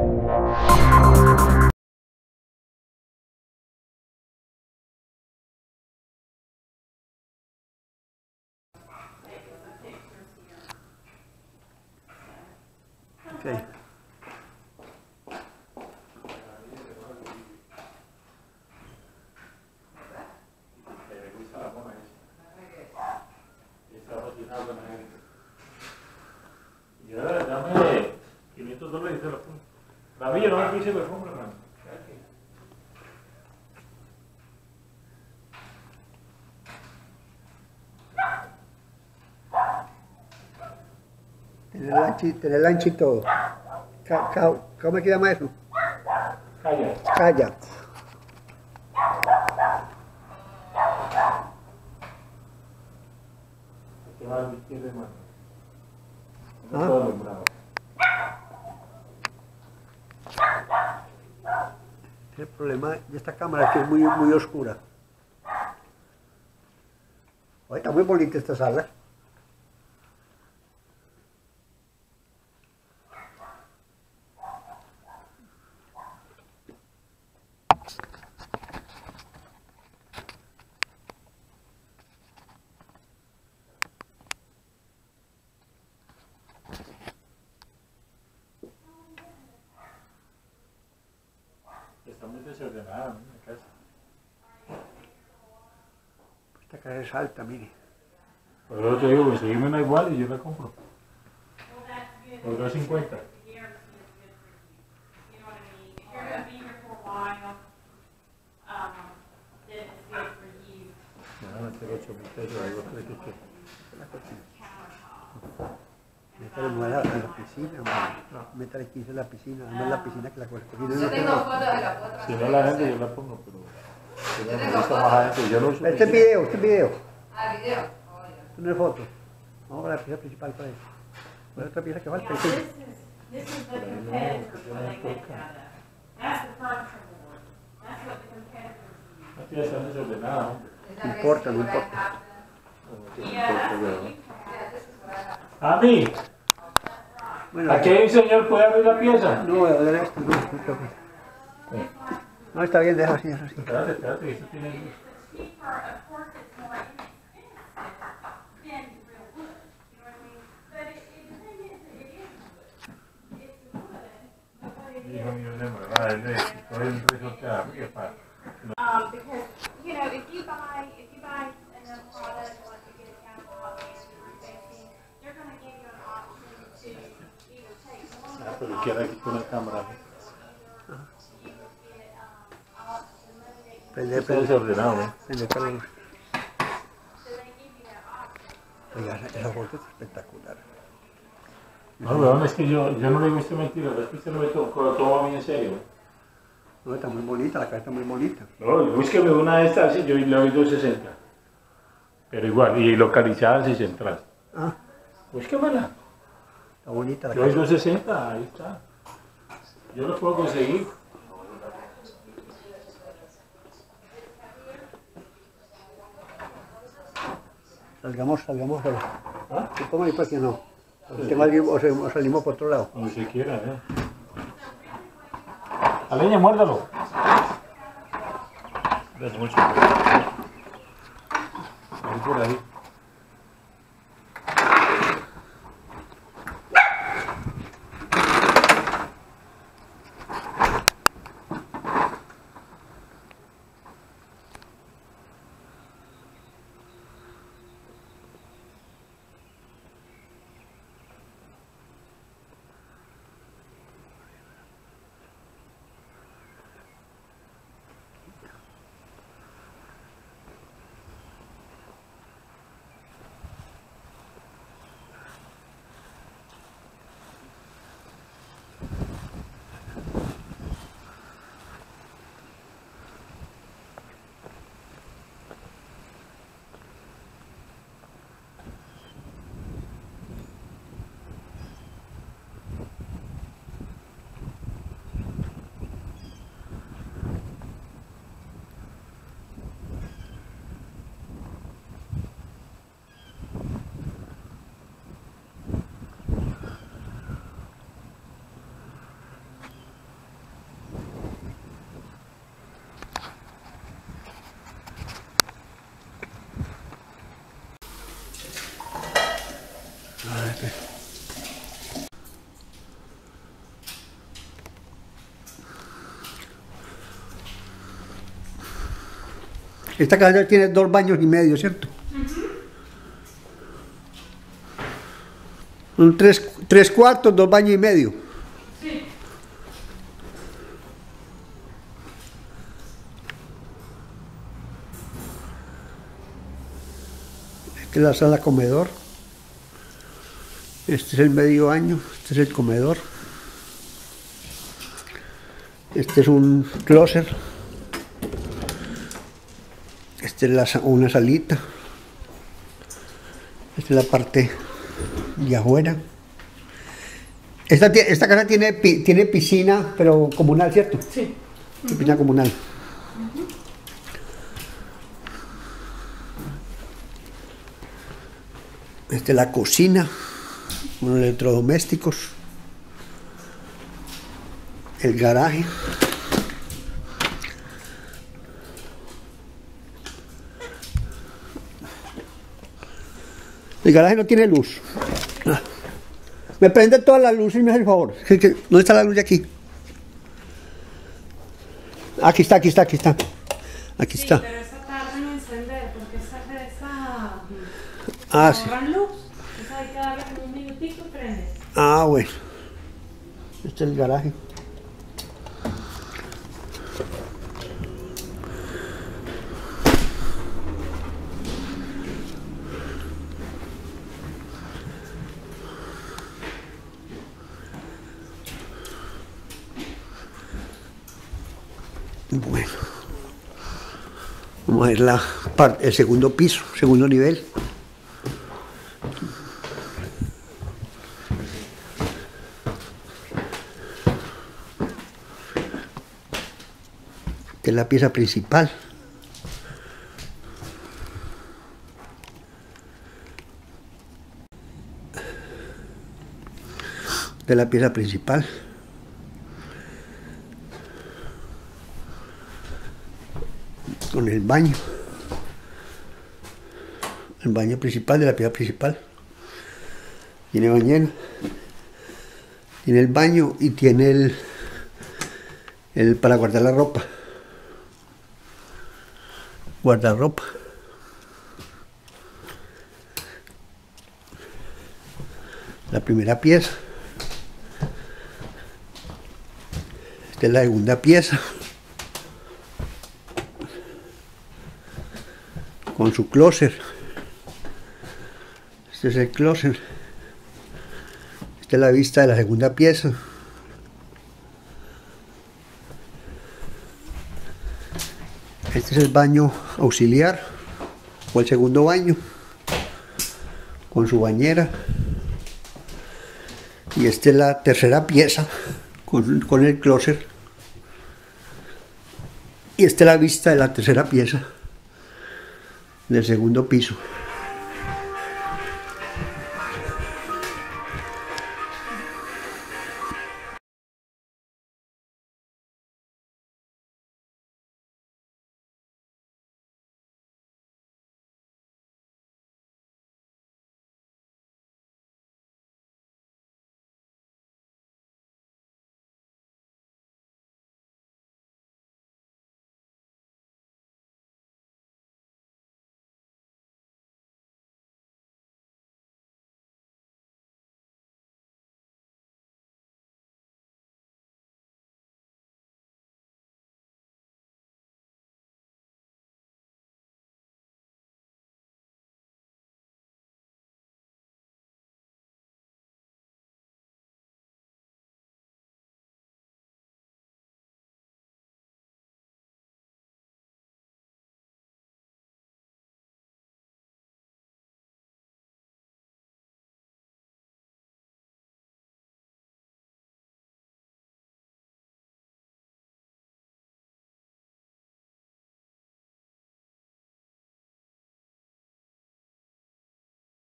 Okay. Y ahora dame $500 y se lo pongo. La mía no me pise, me compro, hermano. Tener lanchi y todo. ¿Cómo se llama eso? Calla. Kayak. Este va a la izquierda, hermano. No Ah. todo alumbrado. El problema de esta cámara es que es muy oscura. Hoy está muy bonita esta sala. Está muy desordenada, ¿no? La casa. Esta casa es alta, mire. Por eso te digo, conseguirme una igual y yo la compro. Por $2.50. Me van a meter $8.000, algo así que. Métale no a la piscina, métale 15 en la piscina, además la piscina que la cocina. Yo tengo fotos de la puerta. Si no la vende, yo la pongo, pero. Si no me gusta más adentro, yo lo uso. Este video. Ah, video. Esto no es foto. Vamos a la pieza principal para eso. ¿Cuál es otra pieza que falta? This is the competitors when they make that up. That's the furniture board. That's what the competitors use. No tiene que estar desordenada, hombre. No importa, no importa. A mí, Bueno, ¿aquí hay un señor puede abrir la pieza? no, esto no. No, está bien, deja así, eso así. Espérate, que esto tiene luz. Cheaper, of course, it's more inexpensive than real wood. You know what I mean? But the thing is, it is wood. It's wood, but it Hijo is. mío, de verdad, él le quitó el resorte arriba para. Because, you know, if you buy enough product, like you get a catalog and everything, they're gonna give you an option to either take one Ah, of pero the quiera aquí con la cámara. Prende, Está desordenado, ¿eh? prende toda la luz. Oiga, esa foto es espectacular. No, weón, es que yo no le gusta mentir, es que usted no me toma bien en serio. No, está muy bonita, la casa está muy bonita. No, búsqueme una de estas y yo le doy 260. Pero igual, y localizada y central. Ah, Búsquemela. está bonita la Yo doy casa. 260, ahí está. Yo lo puedo conseguir. Salgamos. ¿Ah? ¿Se pongo ahí para que no? Tengo alguien, o salimos por otro lado. Donde se quiera, ¿eh? A leña, muérdalo. Gracias mucho. Ahí por ahí. Esta casa tiene 2 baños y medio, ¿cierto? Un 3 cuartos, 2 baños y medio. Sí. Esta es la sala comedor. Este es el medio baño. Este es el comedor. Este es un closet. Esta es una salita. Esta es la parte de afuera. Esta casa tiene piscina, pero comunal, ¿cierto? Sí. Piscina comunal. Esta es la cocina, unos electrodomésticos, el garaje. El garaje no tiene luz. Me prende todas las luces y me hace el favor. ¿Dónde está la luz de aquí? Aquí está. Aquí Sí, está. pero esa tarda en encender, porque esa Ah, sí. ahorran luz. Esa hay que darle como un minutito y prende. Ah, bueno. Este es el garaje. Bueno, vamos a ver el segundo piso, segundo nivel. Esta es la pieza principal. Esta es la pieza principal. Con el baño principal de la pieza principal. Tiene bañera, tiene el baño y tiene el para guardar la ropa, guardarropa. La primera pieza. Esta es la segunda pieza, con su closet. Este es el closet. Esta es la vista de la segunda pieza. Este es el baño auxiliar o el segundo baño con su bañera. Y esta es la tercera pieza con el closet. Y esta es la vista de la tercera pieza del segundo piso.